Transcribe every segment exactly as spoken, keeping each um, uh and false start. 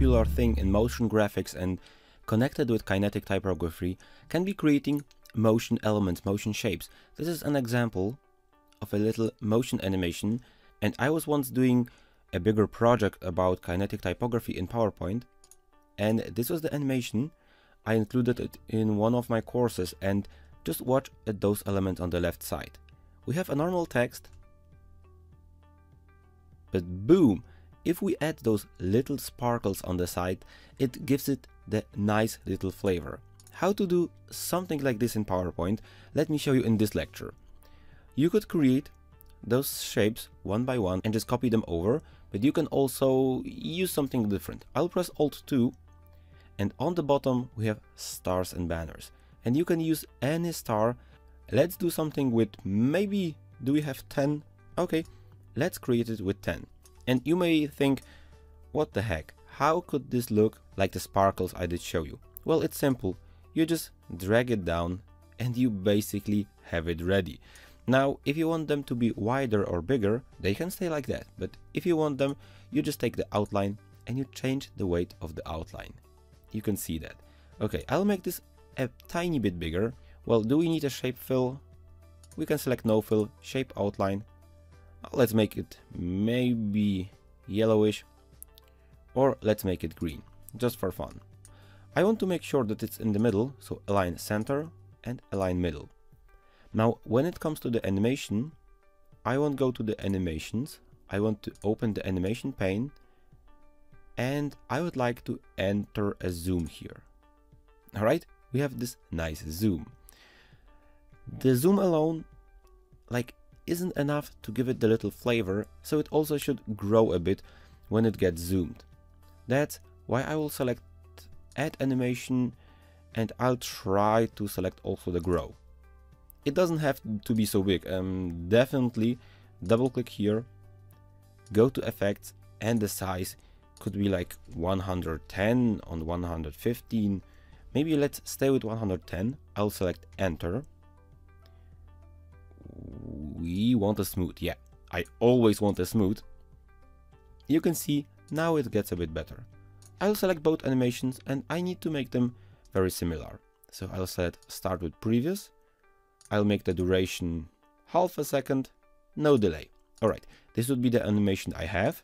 popular thing in motion graphics and connected with kinetic typography can be creating motion elements, motion shapes. This is an example of a little motion animation, and I was once doing a bigger project about kinetic typography in PowerPoint, and this was the animation. I included it in one of my courses, and just watch at those elements on the left side. We have a normal text, but boom, if we add those little sparkles on the side, it gives it the nice little flavor. How to do something like this in PowerPoint, let me show you in this lecture. You could create those shapes one by one and just copy them over, but you can also use something different. I'll press Alt two, and on the bottom we have stars and banners, and you can use any star. Let's do something with, maybe, do we have ten? Okay, let's create it with ten. And you may think, what the heck, how could this look like the sparkles I did show you? Well, it's simple. You just drag it down and you basically have it ready. Now, if you want them to be wider or bigger, they can stay like that. But if you want them, you just take the outline and you change the weight of the outline. You can see that. Okay, I'll make this a tiny bit bigger. Well, do we need a shape fill? We can select no fill, shape outline. Let's make it maybe yellowish, or let's make it green, just for fun. I want to make sure that it's in the middle, so align center and align middle. Now, when it comes to the animation, I won't go to the animations. I want to open the animation pane, and I would like to enter a zoom here. All right, we have this nice zoom. The zoom alone, like, isn't enough to give it the little flavor, so it also should grow a bit when it gets zoomed. That's why I will select add animation, and I'll try to select also the grow. It doesn't have to be so big. Um, definitely double click here, go to effects, and the size could be like one hundred ten on one hundred fifteen. Maybe let's stay with one hundred ten. I'll select enter. We want a smooth. Yeah, I always want a smooth. You can see now it gets a bit better. I'll select both animations and I need to make them very similar. So I'll select start with previous. I'll make the duration half a second, no delay. Alright, this would be the animation I have.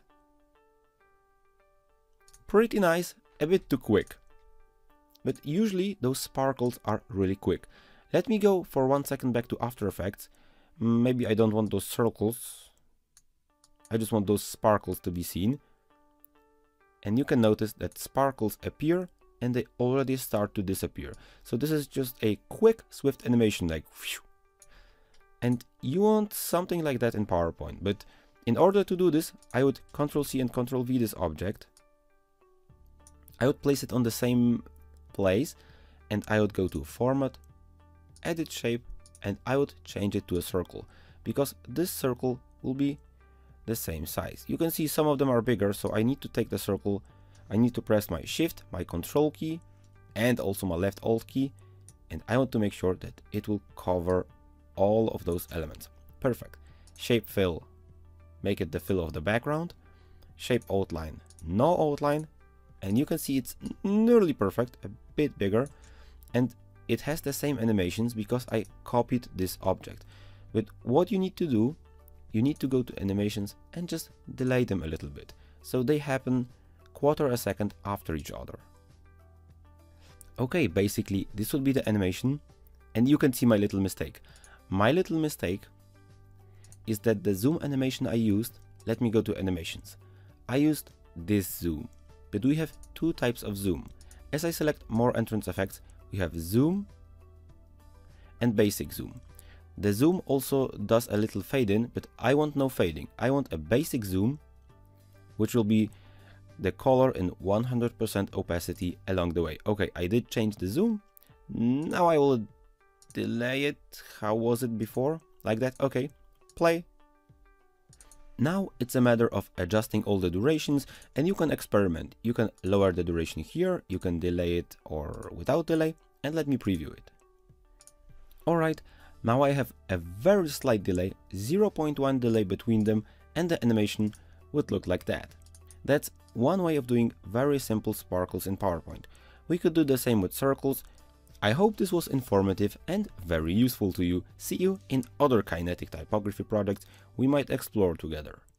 Pretty nice, a bit too quick. But usually those sparkles are really quick. Let me go for one second back to After Effects. Maybe I don't want those circles. I just want those sparkles to be seen. And you can notice that sparkles appear and they already start to disappear. So this is just a quick, swift animation, like whew. And you want something like that in PowerPoint. But in order to do this, I would control C and control V this object. I would place it on the same place, and I would go to Format, Edit Shape, and I would change it to a circle, because this circle will be the same size. You can see some of them are bigger, so I need to take the circle. I need to press my Shift, my Control key, and also my left Alt key, and I want to make sure that it will cover all of those elements. Perfect. Shape Fill, make it the fill of the background. Shape Outline, no outline, and you can see it's nearly perfect, a bit bigger, and it has the same animations because I copied this object. But what you need to do, you need to go to animations and just delay them a little bit, so they happen quarter a second after each other. Okay, basically this will be the animation, and you can see my little mistake. My little mistake is that the zoom animation I used, let me go to animations. I used this zoom, but we have two types of zoom. As I select more entrance effects, we have zoom and basic zoom. The zoom also does a little fade in, but I want no fading. I want a basic zoom, which will be the color in one hundred percent opacity along the way. Okay, I did change the zoom. Now I will delay it. How was it before? Like that? Okay, play. Now it's a matter of adjusting all the durations, and you can experiment. You can lower the duration here, you can delay it or without delay, and let me preview it. Alright, now I have a very slight delay, zero point one delay between them, and the animation would look like that. That's one way of doing very simple sparkles in PowerPoint. We could do the same with circles. I hope this was informative and very useful to you. See you in other kinetic typography projects we might explore together.